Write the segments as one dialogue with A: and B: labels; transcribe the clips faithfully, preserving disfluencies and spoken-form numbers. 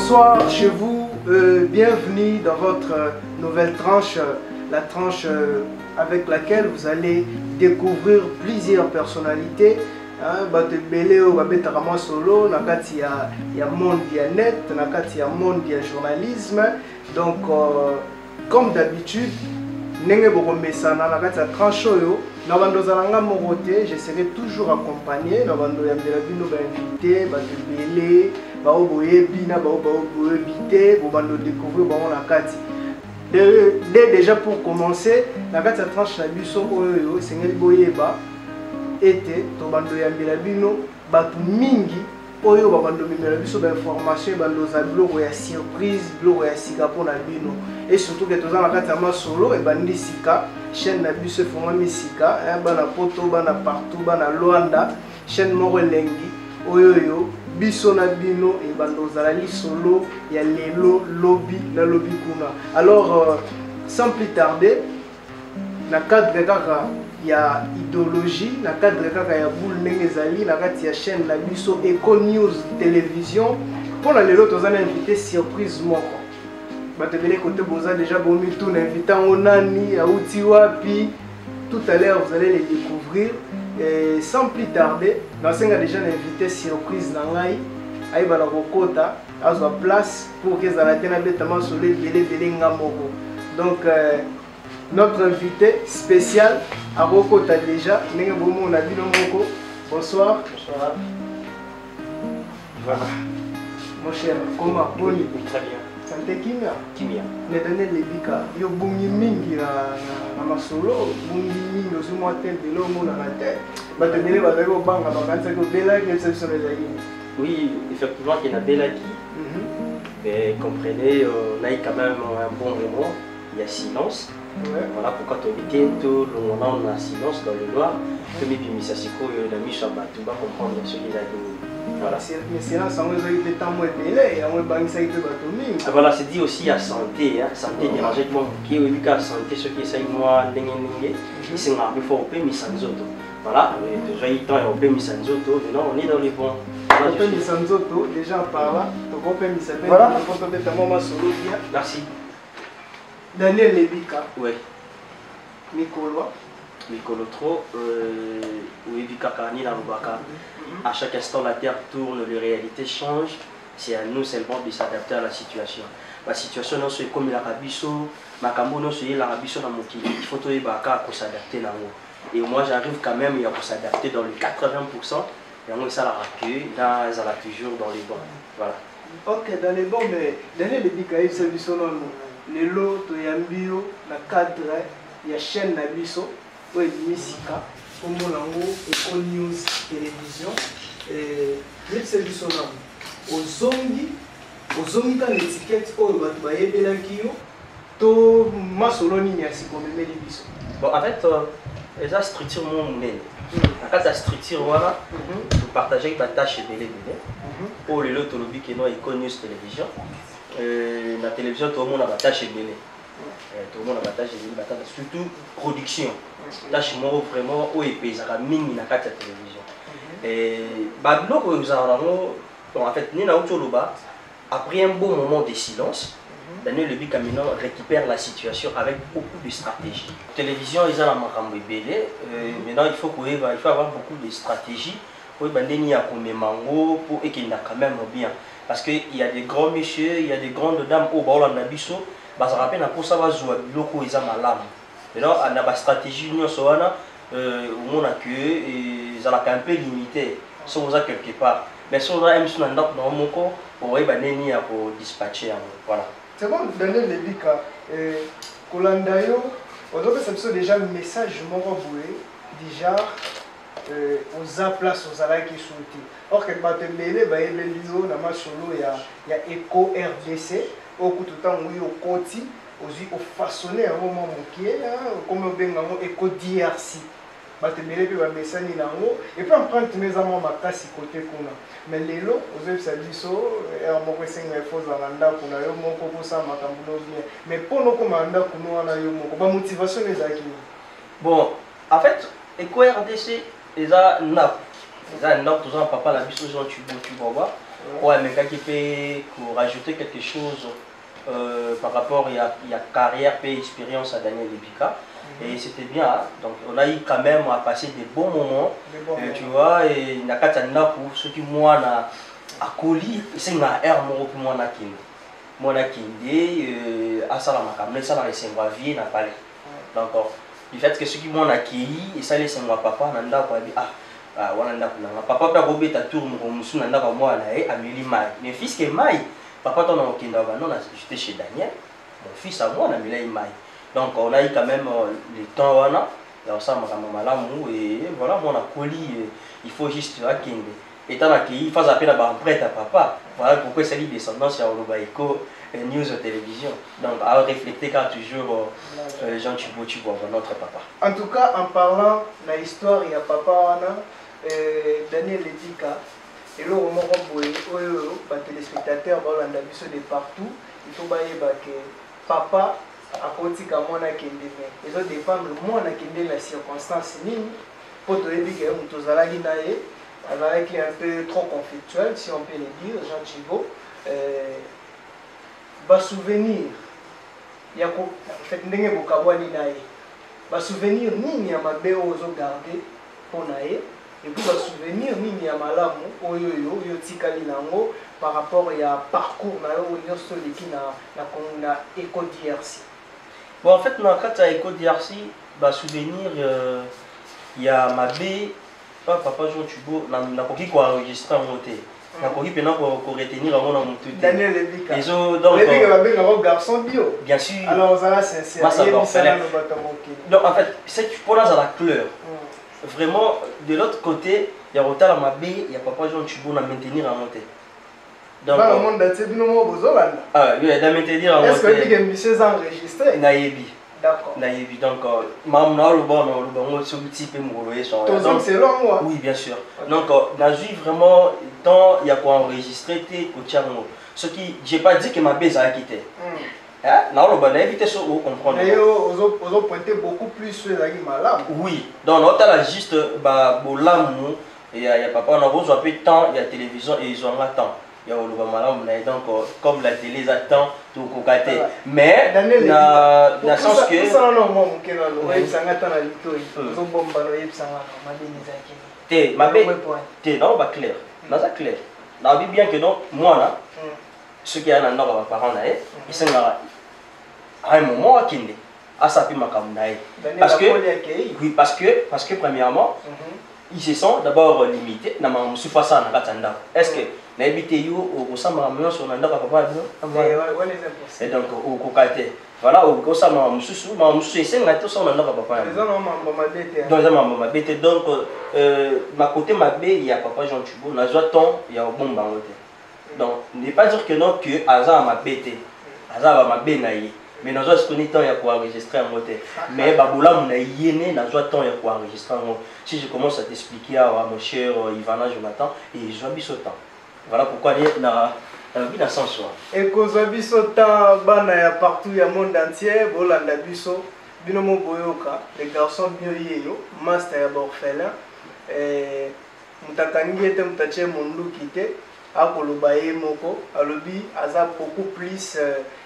A: Bonsoir chez vous, euh, bienvenue dans votre euh, nouvelle tranche, euh, la tranche euh, avec laquelle vous allez découvrir plusieurs personnalités. Bato belé o babeta kama solo na kati ya ya monde ya net, na kati ya monde ya journalisme. Donc euh, comme d'habitude, nenge boko mesana na kati ya tranche oyo na bando zalanga morote, je serai toujours accompagné na bando ya mbela bino ba invité, bato belé, ba oboyebi na ba oboyebité, bo bando découvrir ba na kati. Dès déjà pour commencer, na kati ya tranche na biso oyo sengeli boyeba été to bando ya mbela bino batu mingi oyo ba bando mbela biso ba information bando za blog ya surprise blog ya sika pona bino et surtout que toza na kati ya masolo e bandi sika chaîne na biso foma misika eh bana poto bana partout bana Luanda chaîne moko lengi oyo yo biso na bino e bando za la solo ya lelo lobby na lobby kuna. Alors euh, sans plus tarder na cadre kaka ya idéologie na cadre kaka ya boule ndenge zali na kati ya chaîne na biso Eco News télévision pour la lelo tozana invité surprise moko bato bele côté boza déjà bomi tout na invitant onani ya uti wapi tout à l'heure vous allez les découvrir et sans plus tarder dans senga déjà invité surprise na ngai ay bala kokota azwa place pour que za la tena betama solé bele bele ngamoko. Donc euh, notre invité spécial à Rokota déjà, bonsoir.
B: Bonsoir. Voilà.
A: Mon cher, comment?
B: Bon, très bien.
A: Santé Kimia?
B: Kimia.
A: Les données les bika. Yo bungi mingi na masolo, bungi mingi aussi moi tel de l'homme dans la tête. Bah te délai bah d'ailleurs banga dans la tête que bella qui est sur les aïeux.
B: Oui, effectivement qu'il y a bella qui. Mais comprenez, on a eu quand même un bon moment. Il y a silence. Ouais. Voilà pourquoi tu habites tout le monde on a silence dans le noir. Que mes pimis à Siko et la Micha tu vas comprendre ce qu'il a dit. Voilà.
A: Mais silence, on va y temps moins délai, on va y ça y te
B: voilà, c'est dit aussi à santé, hein, santé dérangement qui est eu qu'à santé ce qui est moi n'engé n'engé. Ici on a plus fort au pays Misanzoto. Voilà, déjà il temps au pays Misanzoto, maintenant on est dans les bons.
A: Au pays Misanzoto, déjà par là, ton pays Misanzoto.
B: Voilà.
A: Pour te mettre un moment solo bien.
B: Merci.
A: Daniel Lebika.
B: Oui.
A: Mikolo.
B: Mikolo trop. Oui, Vika Kani Lambaka. À chaque instant, la terre tourne, les réalités changent. C'est à nous seulement de s'adapter à la situation. La situation, non, c'est comme la rabisso. Ma cambo, non, c'est la rabisso dans mon kili. Il faut tout baka pour s'adapter là haut. Et moi, j'arrive quand même à s'adapter dans les quatre-vingts pour cent. Et moi, ça la recueille. Là, ça la toujours dans les bons. Voilà.
A: Ok, dans les bons, mais Daniel Lebika, il s'est vu son nom. Les lots to yambio na cadre ya chaîne na biso o emisika kombo nango Eco News télévision et le service na ozongi ozongi ka l'étiquette oyo bato bayebelaki yo to masolo nini ya sikomemeli biso.
B: Bon en fait euh, eza structure mo monene na kati ya structure wana to partager ba tâche ebele ebele o lelo tolobi ke no Eco News télévision. Euh, la télévision tout le monde a la tâche ebele tout le monde a la tâche ebele surtout production tâche moko vraiment o epezaka mingi na kati ya télévision et ba biloko oyo ezalaka nango en fait ni na uti oloba après un bon moment de silence Daniel Lebika maintenant récupère la situation avec beaucoup de stratégie. Télévision eza na makambo ebele maintenant il faut koyeba il faut avoir beaucoup de stratégie pour bandeni ya komemango pour ekenda quand même bien. Parce qu'il y a des grands messieurs, il y a des grandes dames au bas de biso, bah ça rappelle pour ça va jouer loko ils ont malam. Maintenant on a une stratégie nous sur là, au monde que et ça l'a un peu limité, sur ça quelque part. Mais sur là même sur un autre dans mon corps, pour y banner à pour dispatcher voilà.
A: C'est bon Daniel Lebika, Kolandayo, on doit que déjà un message mon envoyé déjà. Euh, aux a place aux ala qui sont or que batembele ba ebelizo na masolo ya ya Eco R D C au coup tout temps oui au koti aussi au façonner un moment mokié comme benga mo Eco D R C batembele pe ba mesani nango et puis on prend mes amants makasi côté kuna mais lelo aux eux sabiso et en moko senga faut zalanda kuna yo moko ko sa makambulo bien mais pour nos commandants kuna na yo moko ba motivation ezaki
B: bon en fait Eco R D C eza nap eza nap tozala papa la biso zo tu tu vois Ouais, mais quand il peut pour rajouter quelque chose euh, par rapport il y a, il y a carrière et expérience à Daniel Lebika. Mm-hmm. Et c'était bien, hein? Donc on a eu quand même à passer des bons moments, des bons euh, moments. Tu vois, et il y a pour ceux qui moi na à Koli, c'est un air mon pour moi na kindi. Moi na kindi, à ça la macam, ça la laissé moi vie na palais. Donc du fait que ceux qui m'ont accueilli, et ça laisse moi papa nanda quoi ah ah wana nda kuna papa ta robe ta tour mo musu nanda kwa moi na e ameli mai. Mes fils que mai, papa ton na kinda ba non j'étais chez Daniel, mon fils à moi na meli mai. Donc on a eu quand même le temps wana, là ça ma maman malamu et voilà moi na Koli, il faut juste akinde. Étant accueilli, il faut appeler la prête à papa. Voilà pourquoi c'est lui descendance sur Olobaïko News Télévision. Donc à refléter car toujours euh, Jean Thibault tu vois notre papa.
A: En tout cas, en parlant de l'histoire, il y a papa Wana, euh, Daniel Lebika, et là au moment où les téléspectateurs de partout, il faut que papa a côté comme moi na kende mais ils ont dépendre moi na kende la circonstance nini pour te dire que nous allons naé avec un peu trop conflictuel si on peut le dire Jean Thibault euh, ba souvenir ya ko fait ndenge bokabwani naé ba souvenir nini ya mabe ozo garder pour naé et puis ba souvenir nini ya malamu oyo yo yo tikali nango par rapport ya parcours na yo nyonso leki na na na Eco D R C.
B: Bon, en fait, dans le cas de Eco D R C, bah, souvenir, il euh, y a ma B, papa Jean Thibault, n'a pas qui enregistré en montée. N'a pas qui peut retenir en montée.
A: Daniel Lebika.
B: Les autres, donc.
A: Lebika, un garçon bio.
B: Bien sûr.
A: Alors, on a sincère.
B: Moi, ça va faire. Donc, en fait, c'est pour là, à la couleur. Vraiment, de l'autre côté, il y a Rotal à ma B, il y a papa Jean Thibault à maintenir en montée.
A: Donc, le monde a été
B: ah, oui, il a maintenu en montée.
A: Est-ce que tu as mis ces enregistrés?
B: Naïbi.
A: D'accord.
B: Naïbi. Donc, maman a le bon, le bon, ce petit peu mourir.
A: Donc, c'est long, moi.
B: Oui, bien sûr. Okay. Donc, on a vu vraiment, tant il y a quoi enregistrer, ce qui, j'ai pas dit que ma baise a quitté. Hein? Non, le bon, on a évité ça, vous comprenez.
A: Mais vous avez pointé beaucoup plus sur la malade.
B: Oui. Donc, on a juste, bah, l'amour, et il y a papa, on a besoin de temps, il y a la télévision et ils ont un temps. Il y a le donc comme la télé attend tout côté mais dans le sens que
A: ça non moi mon kena no et ça ngata na litoi zo bomba no et ça ma bénisa qui
B: te ma bé te non pas clair dans ça clair na bi bien que non moi là ce qui a na ndoko ba parents na e isenga à un moment akinde asapi makamu na e parce que oui parce que parce que premièrement ils se sont d'abord limités na ma musu face na katanda est-ce que n'habitez yo au sein de la sur un papa et donc au côté voilà au sein de ma musu ma musu c'est un tout son papa donc ça m'a bête donc ma côté ma bé il y a papa Jean Thibault na joie temps il y a un bon bangote donc ne pas dire que non que hasard m'a bête hasard m'a bé naïe mais nous avons ce temps il y a quoi enregistrer en moté mais baboula mon yéné n'a pas temps il y a quoi enregistrer en si je commence à t'expliquer à mon cher Ivana Jonathan et je vais biso temps. Voilà pourquoi il y a un sens soi. Et
A: que ça biso temps bana partout il y a monde entier bolanda biso binomo boyoka les garçons bio yeyo master orphelin et mutakangi était mutache mondu kité akoloba ye moko alobi aza beaucoup plus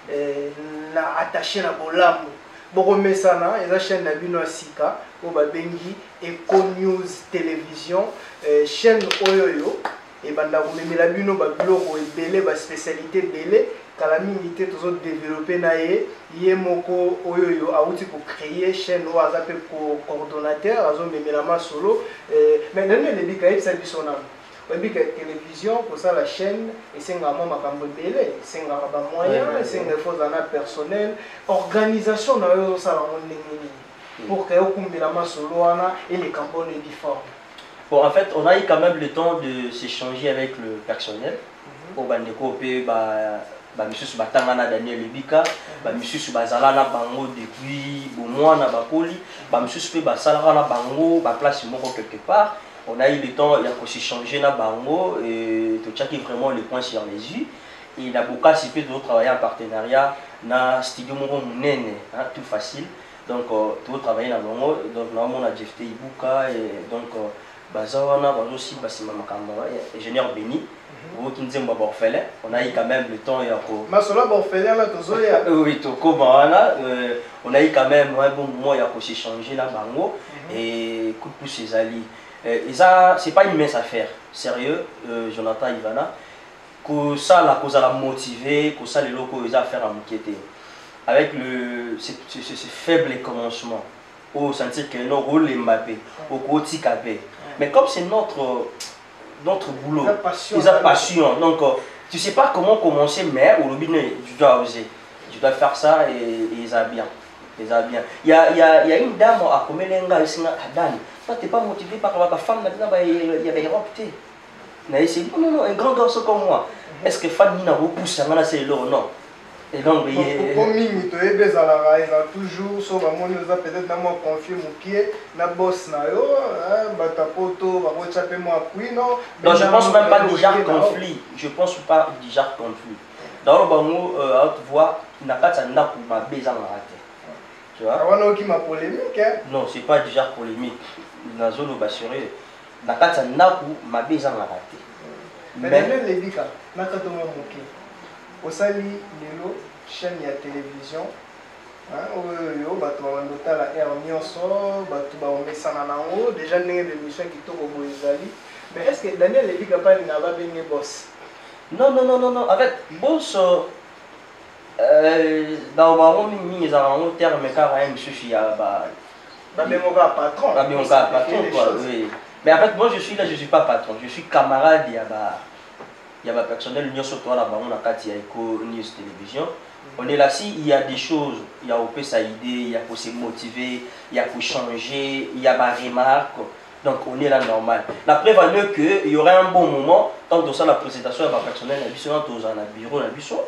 A: na attaché na bolamu boko mesana eza chaîne na bino sika o babengi Eco News Télévision chaîne oyoyo et banda komemela bino ba biloko ebele ba spécialité belé kala mingi te tozo développer na ye ye moko oyoyo auti ko créer chaîne o aza pe ko coordonnateur azo memela ma solo mais Daniel Lebika ebisa biso na Lebika télévision pour ça la chaîne et c'est vraiment makambo belé c'est ngara ba moyen c'est ngara faut na personnel organisation na yo ça la monde nini pour que okumbela ma solo wana et les cambone difforme.
B: Bon, en fait, on a eu quand même le temps de s'échanger avec le personnel. Au Bandeko, monsieur Subatangana Daniel Lebika, monsieur Subazalana Bango depuis Bomoa na Bakoli, monsieur Subasalana Bango, place Moko quelque part. On a eu le temps de s'échanger na Bango et de checker vraiment les points sur les yeux. Et il a beaucoup de travailler en partenariat na Studio Moko Mounene, tout facile. Donc, tout travailler na Bango, donc là on a Jeff Ibuka et donc Bazawana, aussi, Bassima Makamba, ingénieur Béni. On a eu quand même le temps. Oui, on a eu quand même un bon moment pour s'échanger là, bango et coup de pouce ses alliés. Et ça, c'est pas une mince affaire, sérieux, euh, Jonathan Ivana. Que ça, la cause à la motiver, que ça, les locaux, ils ont à faire à m'inquiéter. Avec le, ces, ces, ces faibles commencements, au sentir que nos rôles est Mbappé, au côté capé. Mais comme c'est notre, notre boulot, ils ont passion. Donc, euh, tu sais pas comment commencer, mais au robinet, tu dois oser. Tu dois faire ça et, et ils ont bien. Ils ont bien. Il y a, il y a, il y a une dame à Komelenga, ici, Dan. Toi, tu n'es pas motivé par la femme, maintenant, il y avait opté. Non, non, non, un grand garçon comme moi. Est-ce que Fanny n'a repoussé un c'est l'eau? Non. Et donc, il
A: y a toujours, sauf à moi, nous avons peut-être confié mon pied, la bosse, na yo, batapoto, barochape moi, puis non.
B: Non, je ne pense même pas déjà conflit. Je ne pense pas déjà conflit. Dans le bango, à haute voix, il n'a pas de n'a pour ma baise en raté. Tu vois? Non, ce n'est pas déjà polémique. Dans la zone bassurée, il n'a pas de n'a pour ma baise en raté.
A: Mais Daniel Lebika, nakatomo moké. Osali lelo chaîne ya télévision. Hein, oyo bato bandota la air nyonso, bato ba omesana nango, déjà ndenge l'émission qui toko boizali. Mais est-ce que Daniel Lebika pas na ba benye boss?
B: Non non non non non, avec boss euh dans ba mo mingi za ngo terme car un monsieur ya ba
A: ba bengoka patron.
B: Ba bengoka patron quoi, oui. Mais en fait, moi je suis là, je ne suis pas patron, je suis camarade, il y a ma personnel, il y a surtout là, on a Eco News Télévision. On est là, si il y a des choses, il y a pour sa idée, il y a pour se motiver, il y a pour changer, il y a ma remarque. Donc on est là normal. La preuve est qu'il y aura un bon moment, tant que ça la présentation de ma personnel, il y a un bureau, il y a un bureau,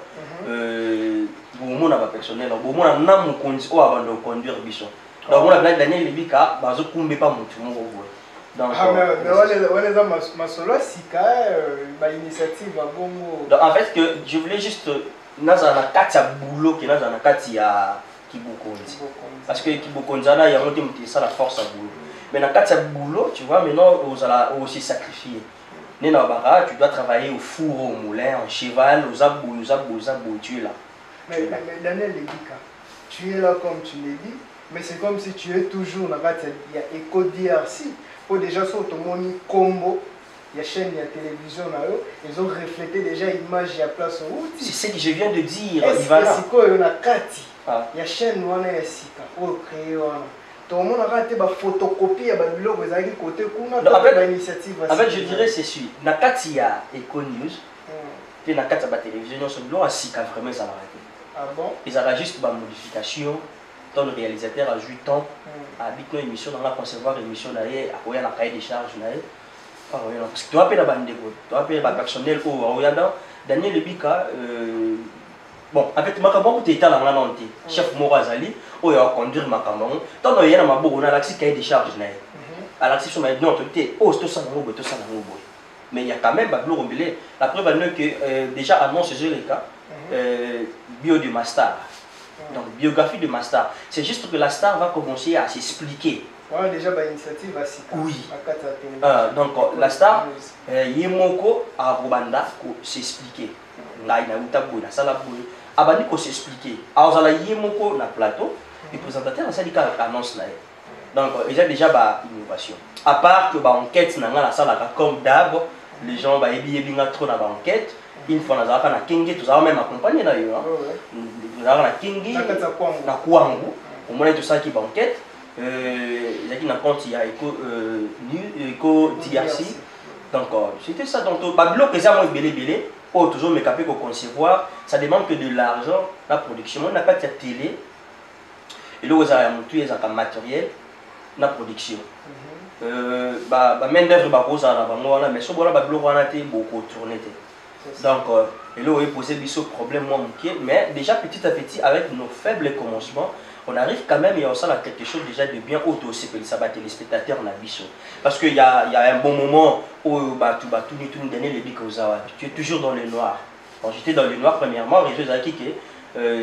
B: il y a personnel, il y a un conduire. Donc on a besoin Daniel Lebika, il n'y a pas mon tout.
A: Donc, ah, mais on est dans ma solo, sika, ma initiative à bon mot.
B: Donc, en fait, que je voulais juste. Dans un katia boulot, qui est dans un katia Kibukonzi. Parce que Kibukonzi, il y a un ça la force à boulot. Mais dans katia boulot, tu vois, maintenant, on a aussi sacrifié. Tu dois travailler au four, au moulin, en cheval, aux abous, aux abous, aux abous, tu es là.
A: Mais, mais, mais Daniel Lebika, tu es là comme tu l'as dit, mais c'est comme si tu es toujours dans la il y a Eco D R C. Pour déjà sur ton moni combo, il y a chaîne, il y a télévision, ils ont reflété déjà l'image, il y a place au outil.
B: C'est ce que je viens de dire.
A: Il y a quoi, il y a Kati, il y a chaîne, il y a Sika, il y a créé. Tout le monde a raté la photocopie, il y a des blogs, il y a des côtés, il y a initiative.
B: En fait, je dirais c'est celui. Dans Kati, il y a Eco News, puis dans Kati, il y a la télévision, ce blog, Sika, vraiment, ça va arrêter.
A: Ah bon?
B: Ils ont juste une modification. Tant le réalisateur a joué temps à habiter une émission, dans la concevoir l'émission d'ailleurs, à quoi il y a la cahier des charges d'ailleurs. Parce que tu as appelé la bande de côte, tu as appelé le personnel au Royaume, Daniel Lebika, bon, en fait, Makamon, tu étais dans la nanti, chef Morazali, où il a conduit Makamon, tant qu'il y a un mabo, on a l'accès cahier des charges d'ailleurs. À l'accès sur ma non, tu es, oh, c'est tout ça, tout ça, mais il y a quand même Bablo Rombélé, la preuve est que déjà annonce ce les cas, bio du master. Donc, biographie de ma star. C'est juste que la star va commencer à s'expliquer.
A: Ouais, déjà, bah, l'initiative va s'y
B: Oui. Euh, donc, la star, Yemoko à Robanda, s'expliquer. Là, il y a un tabou, il y a un salabou. Abani, il s'expliquer. Alors, il y a Yemoko dans le plateau, le présentateur a dit qu'il annonce là. Donc, il y a déjà une innovation. À part que l'enquête, dans la salle, comme d'hab, les gens vont bien trop dans l'enquête. Une fois, nous avons Kingi, nous avons même accompagné d'ailleurs. Nous avons Kingi, na Kouangou, au moins tout ça qui est banquette. Il y a qui n'a compte, il y a Eco D R C. Donc, c'était ça. Donc, le bloc que j'ai belé belé, oh, toujours me capé pour concevoir, ça demande que de l'argent, la production. On n'a pas de télé. Et là, vous avez monté un matériel, la production. Bah, main d'œuvre, bah, vous avez mais ce bloc, on a été beaucoup tourné. Donc, euh, et là, on a posé des problèmes, mais déjà petit à petit, avec nos faibles commencements, on arrive quand même et on sent quelque chose déjà de bien auto-aussi pour les téléspectateurs en abisso. Parce qu'il y a, y a un bon moment où bah, tout, bah, tout, tout nous donnait les bics aux awa. Tu es toujours dans le noir. Quand j'étais dans le noir, premièrement, réseau Zaki,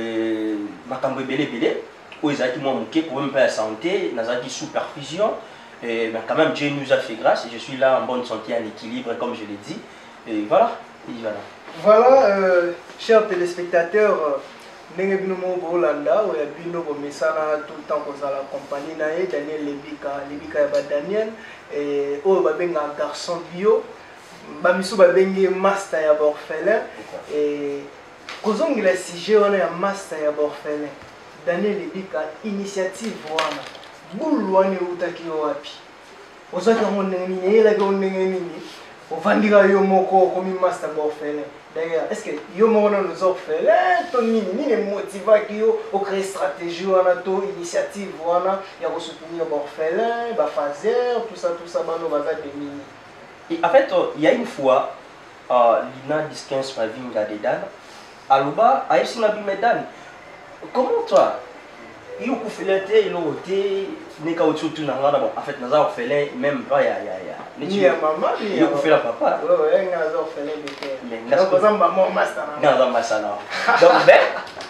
B: ma cambre belé belé, où ils ont été moins moqués pour même pas la santé, ils ont été sous perfusion. Et ben, quand même, Dieu nous a fait grâce et je suis là en bonne santé, en équilibre, comme je l'ai dit. Et voilà. Et voilà,
A: voilà euh, chers téléspectateurs, ndenge bino mo bolanda oya bino komesana tout le temps kozala compagnie na ye Daniel Lebika Lebika ya ba Daniel et oyo babenga garçon bio bamisu babengi master ya orphelin et kozongela sujet wana ya master ya orphelin Daniel Lebika initiative wana bulu wana utaki wapi ozaki ngo ndenge nini yelaki ndenge nini ovandika yo moko komi master orphelin. D'ailleurs, est-ce que yo moko na nous orphelin to nini nini motivaki yo au créer stratégie wana to initiative wana ya ko soutenir orphelin ba fazer tout ça tout ça bano baza demini.
B: Et en fait, il y a une fois euh, Lina Diskens Mavinga Dedan Aluba a essayé de me comment toi il faut faire te il ote ne ka otu tu na ngana bon en fait naza orphelin même pas ya ya ya
A: ni ya maman ni
B: il faut faire papa
A: ouais ouais naza orphelin de terre
B: mais
A: donc ça maman master
B: naza master donc ben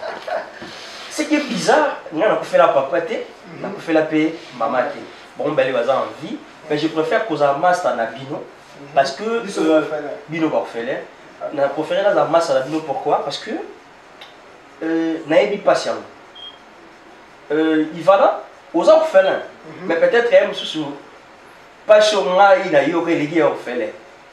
B: ce qui est bizarre ngana ko faire papa te na ko faire paix maman te bon ben les baza en vie mais je préfère causer master na bino parce que euh, bino orphelin na préféré dans la master na bino pourquoi parce que euh na yebi patient. Euh, il va là aux orphelins, mm -hmm. mais peut-être même sous pas sur moi il a eu relégué orphelin.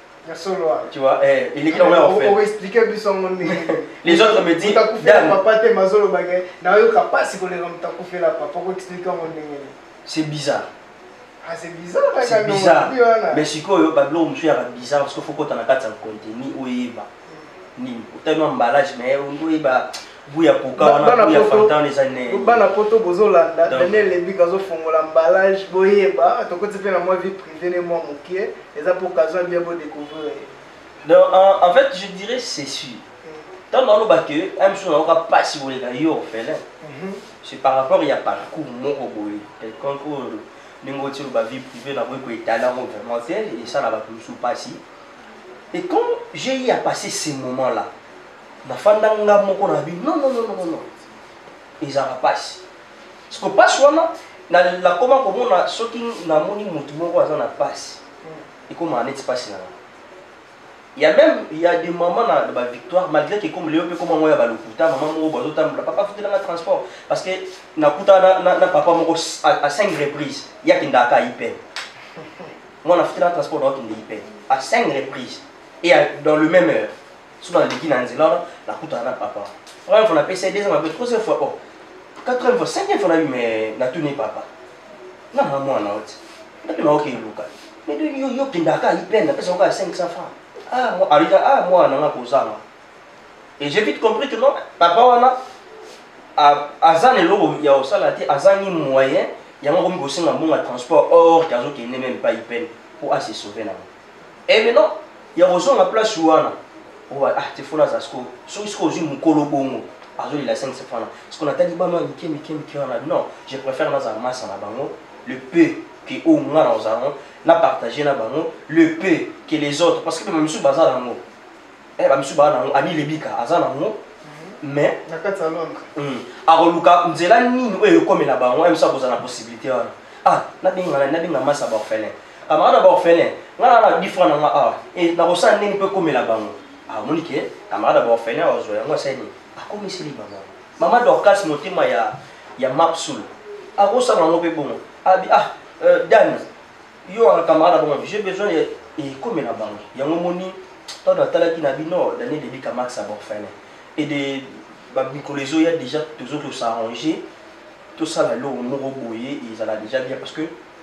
B: Tu vois, eh, il est orphelin.
A: On va expliquer plus son nom.
B: Les autres me disent
A: papa te mazolo bagay, na yo capable si vous les comme ta fait la papa pour expliquer mon nom.
B: C'est bizarre.
A: Ah c'est bizarre
B: c'est bizarre. Mais si quoi yo bablo monsieur ya bizarre parce que faut que tu en as un contenu oyiba. Ni tellement emballage mais on doit Bouya Pouka, on a bouya Fantan les années.
A: Bana poto bozolanda, Daniel Lebika zo fongola emballage boyeba, to ko tsepe na moi vie privée ne moi mokie, et ça pour occasion bien beau découvrir.
B: Donc en, en fait, je dirais c'est sûr. Tant dans le bac que même si on n'a pas si vous les gars yo orphelin. C'est par rapport il y a parcours moko boy. Quelqu'un ko ningo tiro ba vie privée na boy ko étalent vraiment et ça là va tout pas si. Et quand j'ai eu à passer ces moments là, na fandanga moko na bi non non non non non ils en passent ce que passe wana na la comment comment na soki na moni mutu moko aza na passe et comment en est passé là il y a même il y a des moments na ba victoire malgré que comme léo pe comment moi ya ba lokuta maman moko bazo tambula papa futé dans le transport parce que na kuta na, na, na papa moko à cinq reprises il y a kindaka hyper moi na futé dans le transport donc il hyper à cinq reprises et à, dans le même heure souvent l'équipe dans là la coûte à papa première fois on a payé deux ans troisième fois oh quatrième fois cinquième fois on a eu mais na tourné papa non non moi non na tu ok local mais yo yo kindaka hyper na pesa encore cinq cents francs ah moi arriva ah moi na kozanga et j'ai vite compris que non papa wana a azan eloko ya osala te azangi moyen ya ngo mi kosinga mbonga transport or kazo ki ne même pas hyper pour se sauver là et maintenant il y a besoin de place wana oh ah tu fais là zasko so isko ozi mukolo bongo azo il a cinq cents francs ce qu'on a dit ba non mike mike mike non je préfère dans un masse na bango le peu que au moins dans un na partager na bango le peu que les autres parce que même sous bazar nango eh ba msu ba nango ani lebika aza nango mais
A: na kata Londres
B: hmm aroluka nzela nini oyo komela bango même ça boza na possibilité wana ah na binga na binga masse ba orphelin camarade ba orphelin ngana na différent na ah et na rosa nini peut komela bango ah monique camarade ba orphelin ozo yango seni akomi sili maman maman Dorcas motema ya ya mapsul a rosa nango pe bon ah ah Dan yo un camarade bon j'ai besoin et komela bango yango moni to na tala ki na bino Daniel Lebika max ba orphelin et des ba microlezo ya déjà tous autres s'arranger tout ça là l'eau moko boyer ils allaient déjà bien parce que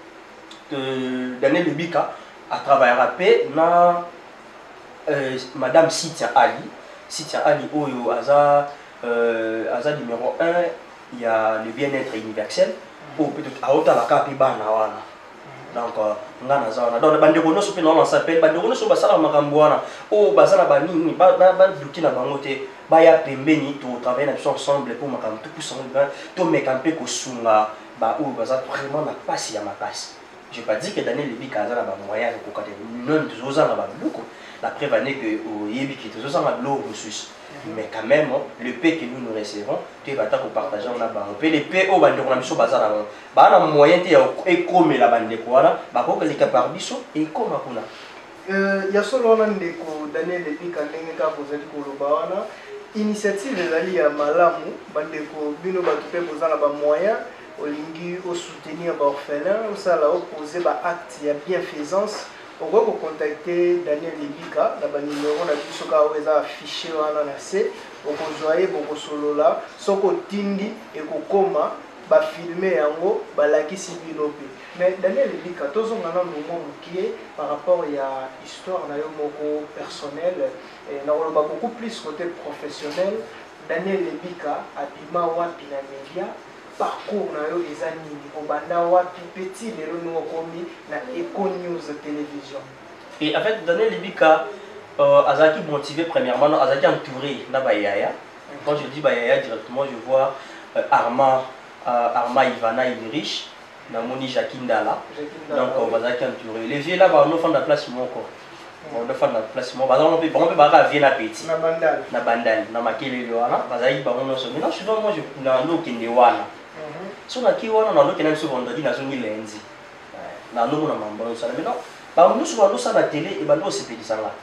B: euh, Daniel Lebika a travaillé à paix na euh, madame Sitia Ali Sitia Ali oyo aza euh, aza numéro un il y a le bien-être universel ou peut-être à autant la capi bana wana donc ngana za wana donc bande kono sope non s'appelle bande kono so basala makambo wana o basala banini ba ba duki na bango te ba ya pembeni to travailler na ensemble pour makambo tout ensemble to mekampe ko sunga ba o baza vraiment na passe ya makasi. Je n'ai pas dit que Daniel Lebika a un moyen de non, la preuve est que au Yebi qui est toujours en bleu en Suisse. Mais quand même, le paix que nous nous recevons, tu vas partager en avant. On peut les paix au bande de biso bazar. Ba na moyen te e comme la bande ko wana, ba ko le par biso et comme kuna.
A: Euh ya solo wana ndeko Daniel Lebika ndenge ka bozali ko loba wana. Initiative ezali ya malamu bandeko bino bato pe bozala ba moyen olingi au soutenir ba orphelin osala opposer ba acte ya bienfaisance. On va contacter Daniel Lebika, la numéro na biso ka weza affiché wana na se, okozoye boko solo la, soko tindi et kokoma ba filmer yango ba lakisi binope. Mais Daniel Lebika tozo ngana moment mukie par rapport ya histoire na yo moko personnel et na ba beaucoup plus côté professionnel. Daniel Lebika abima wapi na media parcours na yo ezani obanda wapi petit lelo no komi na Eco News télévision.
B: Et en fait Daniel Lebika euh, azaki motivé premièrement non azaki entouré na bayaya. Quand je dis bayaya directement je vois euh, Arma euh, Arma Ivana Imerich na moni Jakindala. Donc on va azaki entouré. Les vieux là ba on fait la place mon corps. On doit faire la place mon bazar on peut on peut ba vient na petit.
A: Na bandal.
B: Na bandal na makele lo wana bazaki ba on so. Maintenant souvent moi je na no kende wana. Si on a qui on a l'autre qui n'a pas vendredi dans une lundi, na nous on a mambo ça mais non, bah nous souvent nous ça la télé et bah nous c'est petit ça là.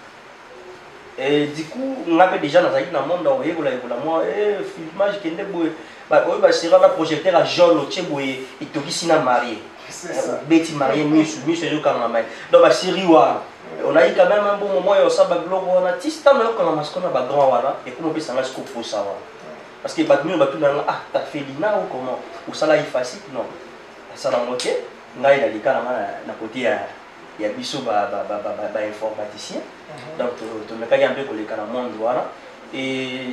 B: Et du coup on a déjà dans un monde où il y a la moi eh filmage qui n'est beau, bah oui bah c'est là projecteur à jaune au tchèque et et tout qui s'y n'a marié.
A: C'est ça.
B: Betty marié mieux sur mieux sur le cameraman. Donc bah série wa, on a eu quand même un bon moment et on s'est bah blog on a tissu tant même quand on a masqué on a bah grand voilà et comment on peut s'en aller scoop pour ça. Parce que les gens disent ah, t'as fait l'I N A ou comment? Ou ça là il est facile? Non. Ça là, ok. Il y a des cas à côté, il y a des informaticiens. Donc, tu me fais un peu pour les cas dans le monde. Voilà. Et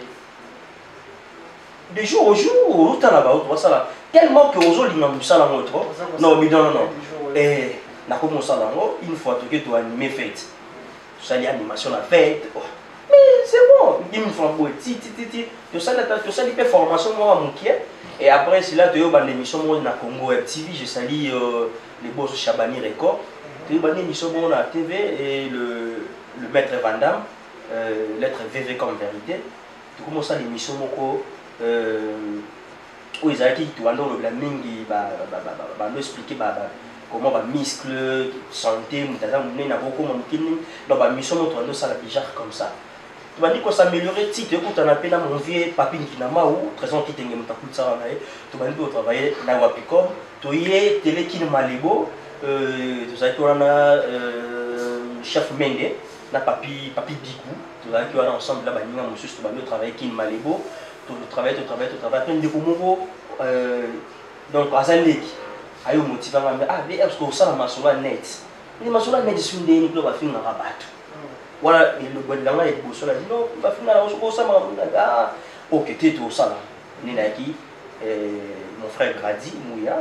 B: de jour au jour, tu as là-bas, tu vois ça là. Tellement que aux autres, ils n'ont pas ça là. Non, mais non, non, non. Et une fois que tu as animé fête, tu as l'animation la fête. Mais c'est bon, dix mille francs pour ti ti ti ti. Tu sais tu sais les formations moi mon qui et après c'est là tu as une émission moi na Congo Web T V, je salue euh, les boss Chabani Record. Tu as une émission moi na T V et le le maître Van Damme euh, lettre V V comme vérité. Tu commences à l'émission moko euh où ils avaient tu as le la mingi ba ba ba ba nous expliquer ba comment ba muscle santé mutaza mune na beaucoup mon kini donc ba mission moi tu as ça la déjà comme ça. Tu vas dire qu'on s'améliorer, si tu écoutes un appel à mon vieux papi Nkinama ou présent qui t'engage ta coup de ça, tu vas dire travailler dans Wapicom, tu y es télé qui ne malibo, tu sais tu as un chef Mende, na papi papi Bikou, tu vas dire ensemble là, bah nous monsieur tu vas nous travailler qui ne malibo, tu travailles, tu travailles, tu travailles, après des coups donc à Zalek, ayo motivant ah mais est-ce que ça la masola net, les masola net sont des niveaux à finir à rabattre. Voilà, le bon là il bosse là dit non va finir là on ça ah ok tu es tout ça là Ninaki mon frère Grady Mouya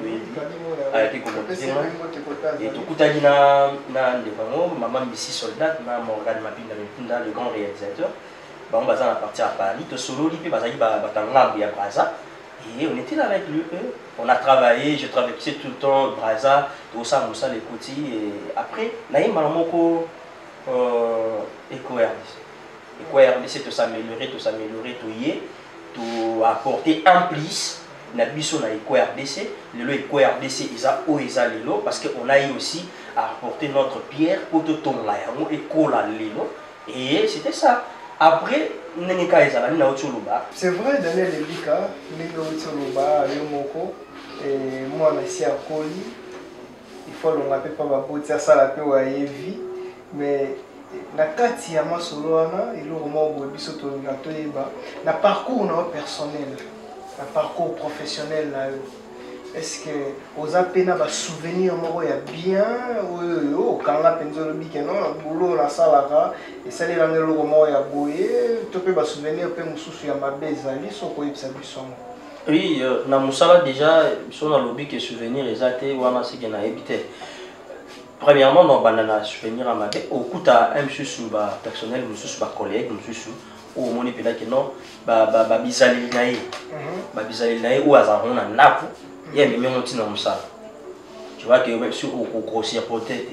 B: a été commenté et tout coup t'as dit na na devant maman Missy Soldat na Morgan Mapinda Mapinda le grand réalisateur bah on va en partir à Paris te solo li pe bazali ba batanga ya Braza et on était là avec lui on a travaillé je travaillais tout le temps Braza tout ça tout ça les côtés et après naïm malamoko Euh, Eco R D C. Eco R D C, tout s'améliorer, tout s'améliorer, tout y est, tout apporter un plus. Na biso na Eco R D C, le lo Eco R D C, ils a o ils a lelo parce qu'on a eu aussi à apporter notre pierre pour tout ton là, on Eco la lelo et c'était ça. Après, neneka ezala na otuluba.
A: C'est vrai Daniel Lebika, neneka otuluba yomoko et moi na si akoli. Il faut l'on appelle pas ba potia ça la pe wa yevi. Mais na kati ya masolo wana ilo mo bo biso to ngato yeba na parcours na personnel na parcours professionnel na yo est-ce que aux apena ba souvenir moko ya bien o kanga penzolo bikeno bulo na salaka et ça les ngelo mo ya boye to pe ba souvenir pe mususu ya mabezali soko yebisa biso.
B: Oui, euh, na musala déjà biso na lobby que souvenir ezate wana sike na ebité. Premièrement, dans banana souvenir à ma tête, au coup à un monsieur sous bas personnel, monsieur sous bas collègue, monsieur sous ou mon épée que non, bah bah bah bizali naï, bah bizali naï ou azarron à napu, il y a mes mon tina ça. Tu vois que même sur au grossier peut-être,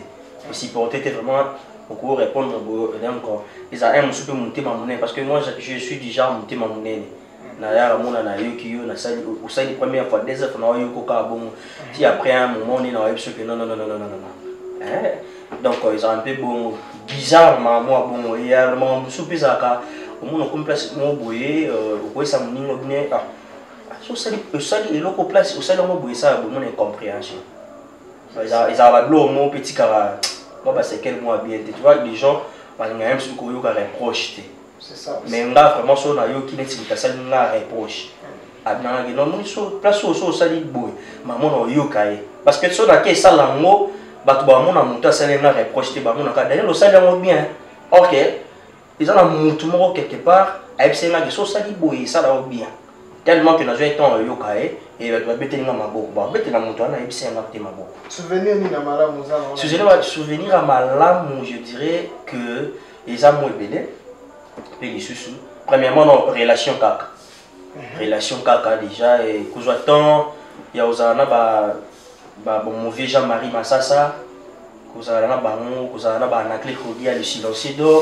B: si porter vraiment beaucoup répondre donc ils a un monsieur peut monter ma monnaie parce que moi je suis déjà monté ma monnaie na ya mona na yo ki yo na sali au sali première fois des fois na yo ko ka bon si après un moment on est na parce que non non non non non non hein donc ils ont un peu bon bizarre moi bon il y a mon monsieur bizarre au monde comme place mo boyer au quoi ça moningo bien ah so sali sali et l'autre place au sali mo boyer ça bon mon incompréhension ils a ils a l'eau mon petit cara moi bah c'est quel mois bien tu vois les gens bah il y a un truc où ils reproche
A: c'est ça
B: mais là vraiment so na yo qui n'est pas ça na reproche ah bien non mon so place so so sali boy maman no yo kai parce que so na ke ça lango bah tu bah mon na monter ça na reproche te bah mon na ka d'ailleurs le sali mo bien OK ils ont un mouvement quelque part à epser na que so sali boy ça là bien tellement que na jo étant yo kai et va bête na maboko ba bête na monter na epser na te maboko
A: souvenir ni na malamu za na
B: souvenir souvenir à malamu je dirais que ils ont moins belé pays sous premièrement non relation kaka relation kaka déjà et que temps il y a osana ba ba mauvais Jean-Marie Massassa que na bango que na ba Anaclé Kodia le silence d'or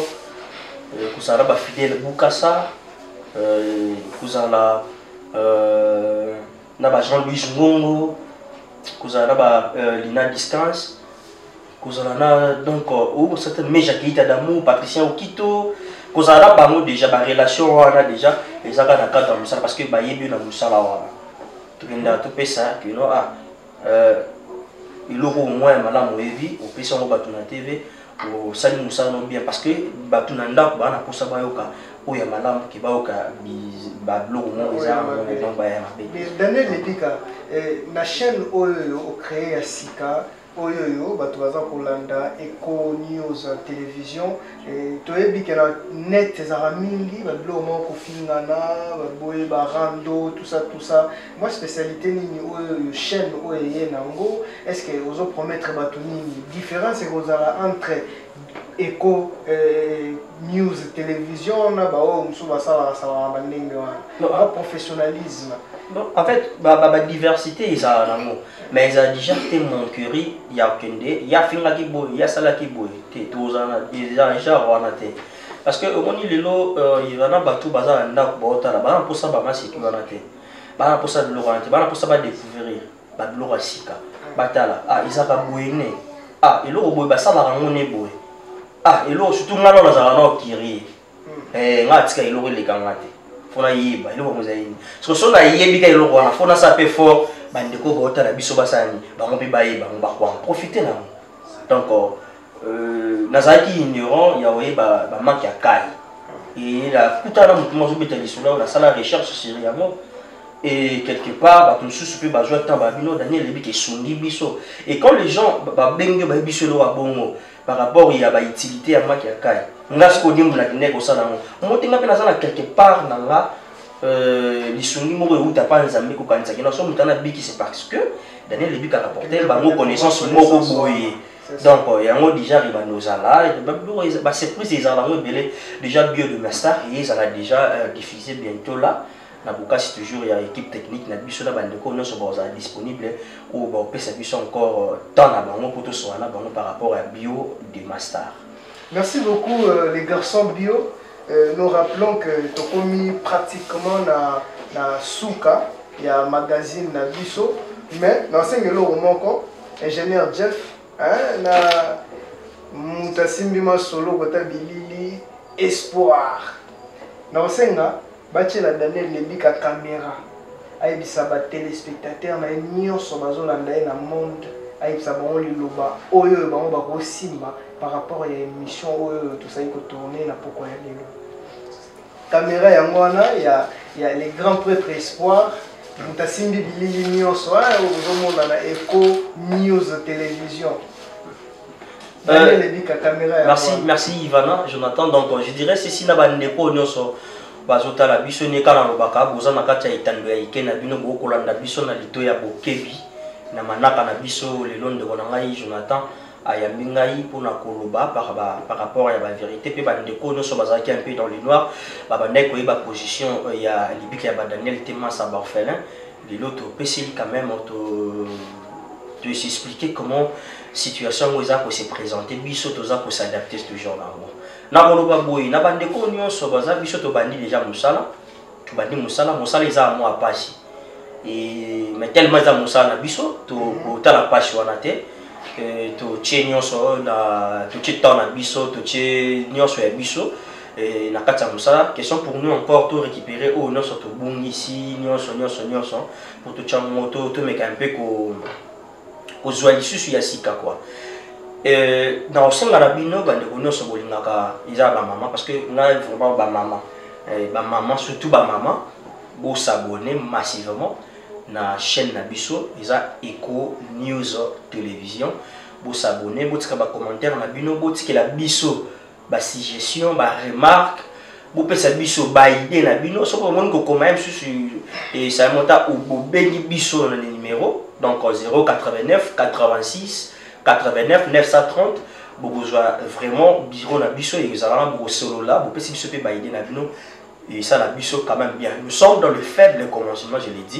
B: que na ba Fidèle Bukasa euh que na euh na ba Jean-Louis Ngongo que na ba Lina Distance que na donc ou certaines mais Jacques d'amour Patricien Okito que na bango déjà ba relation on a déjà les aga na cadre musala parce que ba yebi na musala wana tout bien tout ça que non ah euh il aura au moins malamu evi au pesa ngo batu na T V au sali musala non bien parce que batu na ndako bana posa ba yoka o ya malamu ki ba yoka ba blog mo eza donc ba ya mabe
A: Daniel Lebika na chaîne oyo o créé ya Sika oyo yo batu baza kolanda Eco News télévision et toyebi que na net za mingi ba blog mo ko fingana ba boye ba rando tout ça tout ça moi spécialité nini oyo chaîne oyo yenango est-ce que ozo promettre batu nini différence est kozala entre Eco News télévision na ba o musu basala sala ba ndenge wana professionnalisme.
B: Bon, en fait, bah, bah, bah, diversité, ils ont un mot. Mais ils ont déjà fait mon curry, il y a aucun dé, il y a Finga qui boit, il y a Sala qui boit, tous ils ont déjà rwanaté. Parce que au moment où il y a un bateau, bazar, un arbre, bota, là, bah, pour ça, bah, c'est qui rwanaté. Bah, pour ça, de l'oranté, bah, pour ça, bah, découvrir, bah, de l'orasika, bah, là, ah, ils ont bouéné, ah, et l'eau, bah, ça, là, on est boué. Ah, et l'eau, surtout, là, on a un qui rit. Eh, là, tu sais, il aurait les gangaté. Fona yiba ilo muzaini so so na yebika ilo wana fona sa pe fort bandeko bota na biso basani bango pe bayiba ngo bakwa profiter na donc euh nazaki ignorant ya oyeba ba manque ya kai et la kutana mutu mo zobeta lisolo na sala recherche sur yamo et quelque part ba tunsusu pe ba joa tamba bino Daniel Lebika sundi biso et quand les gens ba benge ba biso lo abongo par rapport il y a ba utilité ya manque ya kai ngas ko dimbu na dineko sana mo motinga pe na sana quelque part na nga euh lisuni mo ko uta pa nzambe ko kanisa kina so mutana biki c'est parce que Daniel Lebika rapporter ba mo connaissance mo ko boye donc il y a ngo déjà riba nozala ba c'est plus ils ont belé déjà bio de master et ils ont déjà diffusé bientôt là na bukasi toujours il y a équipe technique na biso na bandeko no so boza disponible ou ba pesa biso encore temps na bango pour tout soit na bango par rapport à bio de master.
A: Merci beaucoup euh, les garçons bio. Euh, nous rappelons que tu as commis pratiquement na na Souka, il y a un magazine na biso, mais dans ce moment ingénieur Jeff, hein, na Mutasimbi Solo Bota Bilili Espoir. Dans ce moment, bâti la Daniel Lebika caméra, aïbisa ba téléspectateur na nyonso bazolanda na monde. Aïbisa bon liloba, oyo bango bako simba par rapport à l'émission oyo tout ça il faut tourner na pourquoi ya lelo. Caméra yango wana il y a il y a les grands prêtres espoir, Mutasimbi Bilili nyonso ah ozomona na Eco News télévision.
B: Euh, merci, merci Ivana, Jonathan. Donc je dirais ceci na bandeko nyonso bazota la biso ne kana lobaka boza na kati ya itando ya ikena bino bokolanda biso na lito ya bokebi na manaka na biso lelo ndeko na ngai Jonathan ayambi ngai pona koloba par par rapport à la vérité pe bandeko nyonso bazaki un peu dans le noir ba bandeko yeba position ya libika ya Daniel Tema sa barfelin lelo to peseli quand même to de s'expliquer comment situation où ils se présenter biso toza pour s'adapter toujours là na koloba boy na bande ko nyonso baza biso to bandi déjà musala to bandi musala musala eza mo apashi et mais tellement za musala biso to ta la pashi wana te to che nyonso na to che na biso to che nyonso ya biso et na kata musala question pour nous encore to récupérer au nyonso to bungi ici nyonso nyonso nyonso pour to chango to to meka un peu ko ko zwa lisusu ya sika quoi. Euh, dans le sein de la bino, nous sommes maman parce que nous avons vraiment ba maman, ba maman surtout ba maman, pour s'abonner massivement na chaîne na biso, ils a Eco News Télévision, pour s'abonner, pour tirer ba commentaire na bino, pour tirer la biso, ba suggestion, ba remarque, pour faire sa biso ba idée na bino, sauf pour monde que même sur et ça monte au béni biso dans le numéro, donc zéro quatre-vingt-neuf quatre-vingt-six quatre-vingt-neuf neuf cent trente beaucoup vraiment bureau na biso et ça beaucoup solo là beaucoup si biso peut bailler na bino et ça la biso quand même bien nous sommes dans le faible commencement je l'ai dit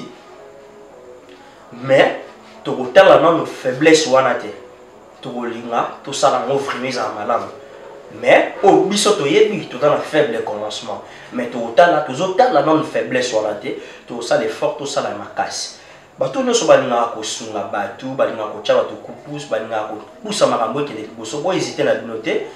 B: mais to hôtel là nos faiblesses wana te to linga tout ça là on vraiment ça malam mais au biso to yebi tout dans le faible commencement mais to hôtel là tous hôtel là nos faiblesses wana te tout ça les fort tout ça la macasse bato nyonso balinga ko sunga bato balinga ko tcha bato kupus balinga ko pusa makambo ke les boso bo hésiter na bino te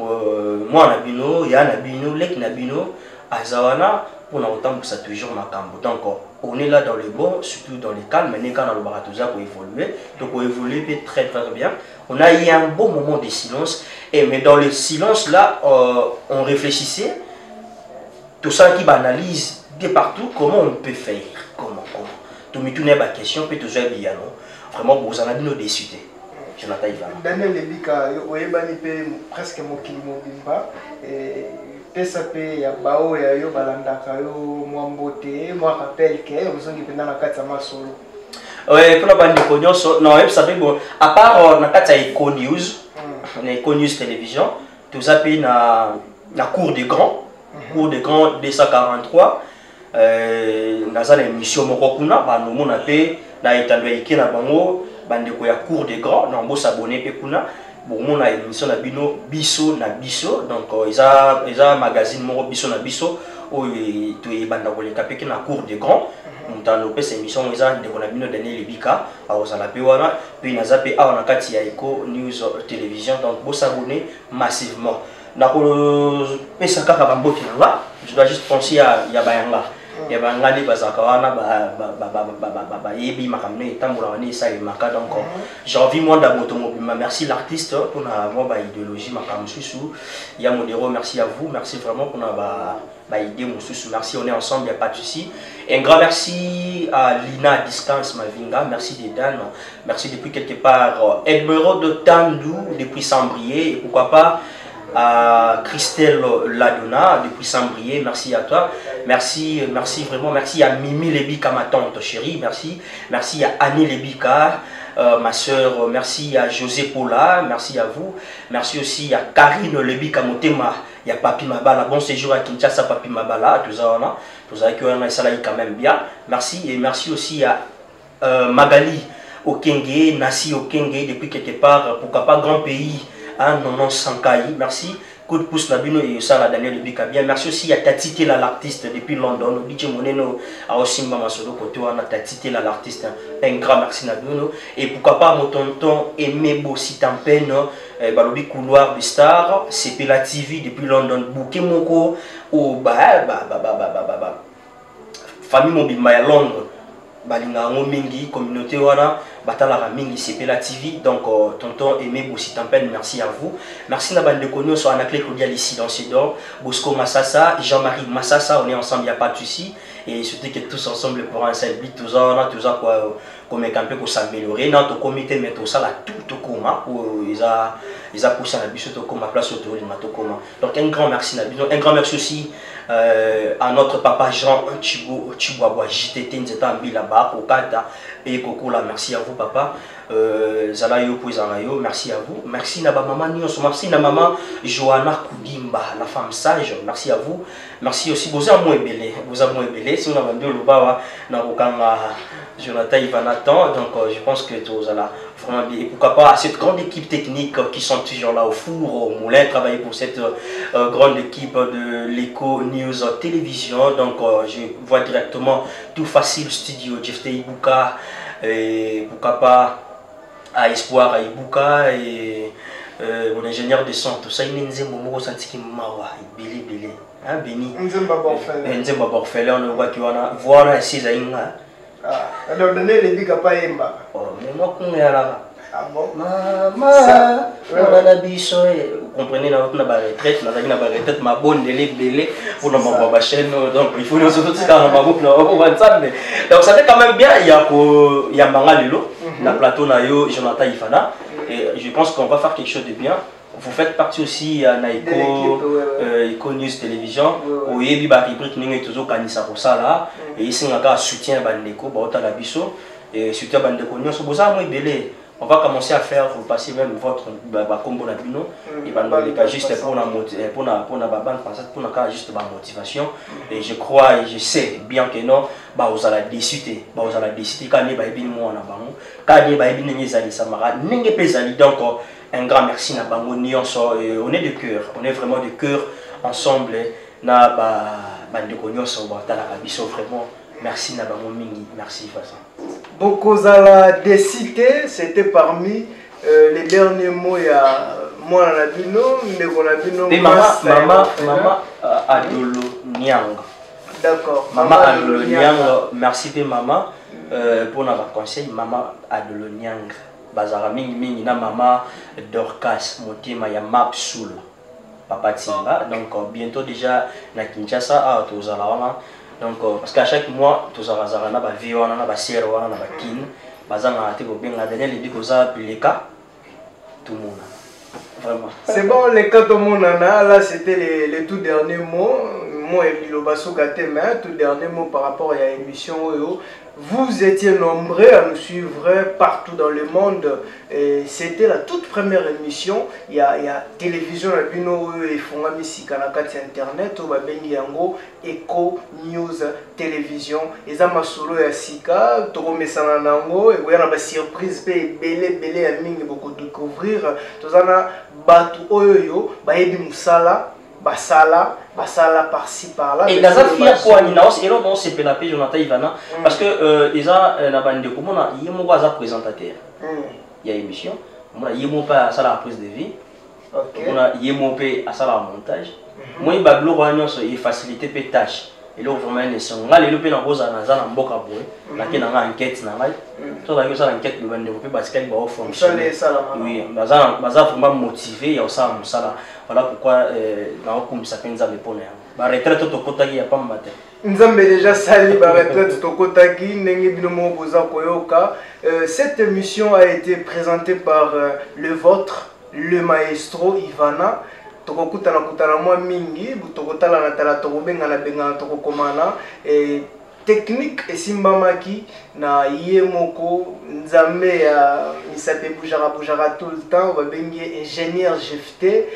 B: moi na bino ya na bino lek na bino azawana pour na autant ça toujours makambo donc on est là dans le bon surtout dans les calmes mais quand on va toujours pour évoluer donc on évolue très très bien on a eu un bon moment de silence et mais dans le silence là euh, on réfléchissait tout ça qui banalise de partout comment on peut faire comment comment tout me tourner ma question peut toujours bien non vraiment vous en avez nos déçus Jonathan Ivan
A: Daniel Lebika oyebani pe presque mokili mobimba et pesa pe ya bao ya yo balandaka yo mwambote moi rappelle que vous ongi pendant la kata masolo
B: ouais pour la bande de nyonso non ça fait bon à part na kata Eco News na Eco News Télévision tout ça pe na na cour des grands cour des grands deux cent quarante-trois euh dans une émission moko kuna ba no mona pe na etando ikena bango bande ko ya cour des grands na mbo s'abonner pe kuna bon mona émission na bino biso na biso donc isa isa magazine moko biso na biso o to e banda ko le kapeki na cour des grands mutano pe émission isa de ko na bino Daniel Lebika awozala pe wana pe na zape a na kati ya Eco News Télévision donc bo s'abonner massivement na ko pesa kaka bamboki là je dois juste penser à ya bayanga ya bangali bazakawana ba ba ba ba ba ba yebi makamne tambola wani ça et maka donc j'ai envie moi d'amoto mobima merci l'artiste pour avoir ba idéologie makam susu ya modéro merci à vous merci vraiment pour ba ba idée mususu merci on est ensemble il y a pas de souci un grand merci à Lina Distance Mavinga merci des dames merci depuis quelque part Edmero de Tandou depuis Sambrier et pourquoi pas à Christelle Ladona depuis Sambrier, merci à toi, merci, merci vraiment, merci à Mimi Lebika, ma tante chérie, merci, merci à Annie Lebika, euh, ma soeur, merci à José Paula, merci à vous, merci aussi à Karine Lebika Motema, il y a Papi Mabala, bon séjour à Kinshasa, Papi Mabala, tout ça, tout ça, ça quand même bien, merci, et merci aussi à euh, Magali Okenge, Nassi Okenge, depuis quelque part, pourquoi pas grand pays. Ah non non Sankai, merci. Coup de pouce Nabino et ça la Daniel Lebika bien. Merci aussi à Tatite l'artiste depuis London. D J Moneno a aussi ma solo côté on a Tatite l'artiste. Un grand merci Nabino et pourquoi pas mon tonton Aimé Bossi Tampen balobi couloir de star, c'est la T V depuis London. Bouquet Moko au ba ba ba ba ba ba ba. Famille Mobima à Londres. Balinga mingi communauté wana batala mingi c'est la T V donc euh, tonton Aimé Bossi Tampen merci à vous merci na bande de connu sur Anaclé Claudia ici dans ces dons Bosco Massassa Jean-Marie Massassa on est ensemble il y a pas de souci et surtout que tous ensemble pour un seul but tous on a tout ça quoi comme un peu pour s'améliorer notre comité met tout ça là tout au coma où ils a ils a poussé la biche au coma place autour du mato coma donc un grand merci un grand merci aussi euh, à notre papa Jean Chibo Chiboabo J T T Nzeta Mbilaba Okata et Kokola merci à vous papa euh, Zalayo Pouizarayo merci à vous merci na ba maman Nyonso merci na maman Johanna Koudimba la femme sage merci à vous merci aussi vous avez moins belé vous avez moins belé si on a vendu le baba na Okanga Jonathan Ivanathan, donc euh, je pense que tous là vraiment bien. Et pourquoi pas cette grande équipe technique euh, qui sont toujours là au four, au moulin, travailler pour cette euh, grande équipe de l'Eco News Télévision. Donc euh, je vois directement Tout Facile Studio, Jeff Ibuka, et pourquoi pas à Espoir à Ibuka et euh, mon ingénieur de son, tout ça, il m'a dit que je suis Billy Billy. Hein, Béni.
A: Nzemba Borfele.
B: Nzemba Borfele, on voit qu'il y a voilà ici,
A: ah, alors donner les bigs à pas Emba.
B: Oh, mais moi, on est là.
A: Ah bon?
B: Maman, on a biso, vous comprenez, on a une retraite, on a une retraite, ma bonne délai, délai, pour nous voir ma chaîne, donc il faut nous autres dans ma boucle, on va ensemble. Donc ça fait quand même bien, il y a il y a Manga Lilo, la plateau Nayo, Jonathan Ifana, et je pense qu'on va faire quelque chose de bien. Vous faites partie aussi à Naiko, Eco News Télévision, où il y a des rubriques qui sont toujours canisa pour ça là, et ici on a un soutien Bandeko, Baota Labiso, et soutien Bandeko, on va commencer à faire, vous passez même votre combo la bino, et Bandeko juste pour la pour la pour la pour la juste la motivation, et je crois et je sais bien que non, bah vous allez décider, bah vous allez décider quand les baby moi na bango, quand les baby n'engagent les samara, n'engagent pas les donc un grand merci na bango nyonso, on est de cœur, on est vraiment de cœur ensemble na ba bandeko nyonso batala biso vraiment merci na bango mingi, merci façon.
A: Bokozala décidé, c'était parmi euh, les derniers mots il y a moi na bino, mais on a bino
B: maman maman maman Adolo Nyanga.
A: D'accord.
B: Maman Adolo Nyanga, merci de maman pour notre conseil, maman Adolo Nyanga. Bazara mingi mingi na mama Dorcas Motima ya Map Soul Papa Timba, donc bientôt déjà na Kinshasa à tozala wana, donc parce qu'à chaque mois tozala zara na ba vie wana na ba sere wana na ba kin bazanga te ko benga Daniel et bikoza pileka tout le monde vraiment.
A: C'est bon les cas tout le monde là, c'était les, les tout derniers mots, moi et Bilobaso Gate, mais tout dernier mot par rapport à l'émission. Vous étiez nombreux à nous suivre partout dans le monde. C'était la toute première émission. Il y a, il y a télévision, et Fongami Sikanakati Internet, Yango, Eco News Télévision. Et ça m'a solo et Sika, Toro Messananango, et il y a une surprise, belé, belé, à ming, beaucoup découvrir. Tout ça, Batu Oyoyo, Baebi Moussala. Basala, basala par-ci par-là.
B: Et dans la fille pour Ninaos, et là on s'est pénapé Jonathan Ivana parce que ils ont la bande de comment il y a mon voisin présentateur. Il y a une émission, moi il y a mon père à ça la prise de vie. On a il y a mon père à ça la montage. Moi il bablo royaume il facilité pe tâche. Et là vraiment une émission. On a les lopé dans rose à Nazan en boca boy. Là qui n'a enquête na mal. Toi là il y a enquête de bande de pe parce qu'elle va au fonctionner. Oui, bazan bazan vraiment motivé il y a ça ça là. Voilà pourquoi na okum ça penza me pone. Ba retraite to kotaki ya pas matin.
A: Nzambe déjà sali ba retraite to kotaki ndenge binomo boza koyoka. Cette émission a été présentée par le vôtre, le maestro Ivana. Tokokutana kutana mwa mingi butokotala na tala tokobenga na benga tokokomana et technique esimbamaki na yemoko nzambe ya misape bujara bujara tout le temps ba bengi ingénieur G F T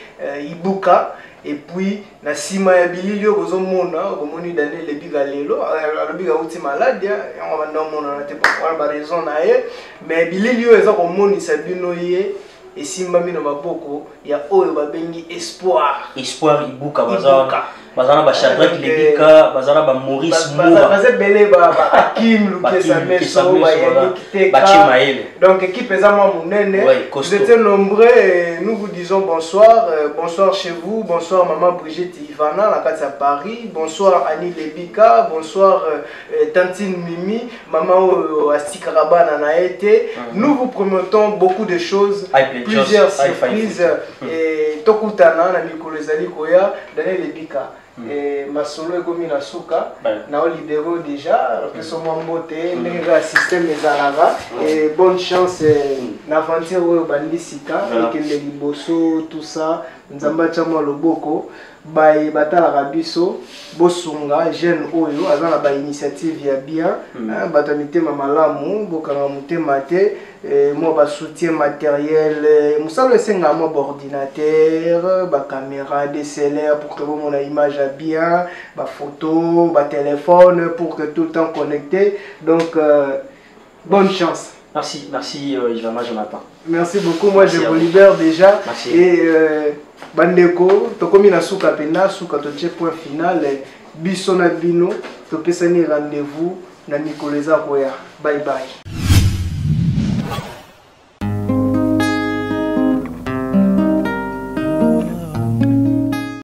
A: Ibuka et puis na sima ya bililio kozomona komoni Daniel Lebiga lelo alobiga uti malade on va ndamona na te pour ba raison na ye mais bililio eza komoni sabino ye et simbami na maboko ya oyo babengi espoir
B: espoir Ibuka bazana bazana ba Shadrack Lebika bazana ba Maurice Moura
A: bazana belé ba Hakim Lukesa Meso ba Yannick Teka donc équipe ezama munene vous étiez nombreux et nous vous disons bonsoir bonsoir chez vous, bonsoir maman Brigitte Ivana la carte à Paris, bonsoir Annie Lebika, bonsoir Tantine Mimi, maman Astikarabana na été. Nous vous promettons beaucoup de choses, plusieurs surprises et tokutana na mikolo ezali koya Daniel Lebika et masolo ekomi na suka na libéro déjà peso mbote ndenge système ezalaka et bonne chance na aventure oyo bandi sika ekende liboso tout ça nzamba chama loboko baye batalaka biso bosunga jeune oyo aza na ba initiative ya bien bato mitema malamu bokanga mutema te moi ba soutien matériel musalo esenga mo ordinateur ba caméra D S L R pour que mon image a bien ba photo ba téléphone pour que tout le temps connecté donc euh, bonne chance.
B: Merci, merci euh, Ivama Jonathan.
A: Merci beaucoup, moi
B: merci
A: je vous libère déjà.
B: Merci.
A: Et euh, Bandeko, tokomi na suka pena, suka toche point final. Bisona bino, topesani rendez-vous na Nikoleza Koya. Bye bye.